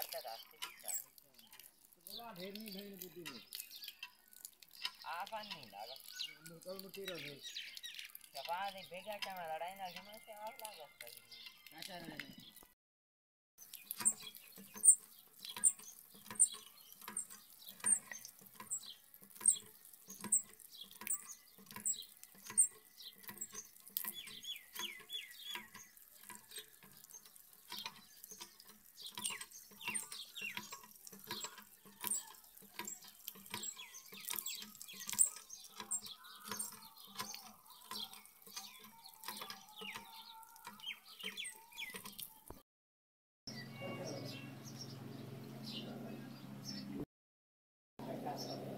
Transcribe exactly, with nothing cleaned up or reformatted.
करता था अच्छा बोला ढेर नहीं ढेर बुद्धि में आपन नहीं लगा मुकल मुटी रहे चपा नहीं भेजा क्या मैं लड़ाई ना समझते आप लगा क्या चाह रहे हैं Gracias.